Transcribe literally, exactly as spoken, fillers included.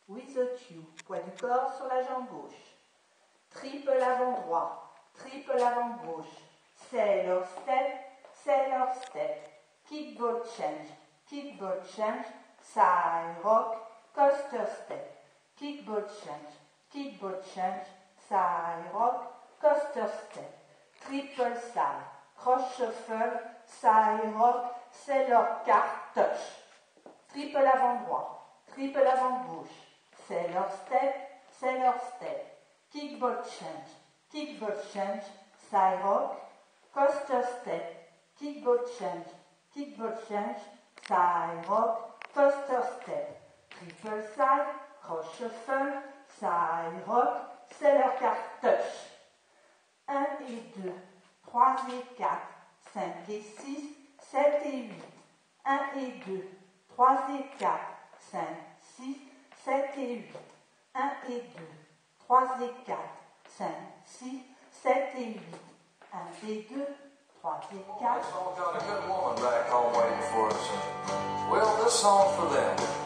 with a Q, poids du corps sur la jambe gauche. Triple avant droit, triple avant gauche. Sailor step, sailor step. Kickball change, kickball change. Side rock, coaster step. Kickball change, kickball change. Side rock, coaster step. Triple side, cross shuffle. Side rock, sailor cart touch. Triple avant droit, triple avant gauche. Sailor step, sailor step. Kickball change, kickball change. Side rock, coaster step. Kickball change, kickball change. Side rock, coaster step. Triple side, cross shuffle. Side rock, sailor cart touch. un et deux, trois et quatre, cinq et six, sept et huit. un et deux, trois et quatre, cinq, six, sept et huit. un et deux, trois et quatre, cinq, six, sept et huit. un et deux, trois et quatre. This all got a good woman back home waiting for us. Well, this song's for them.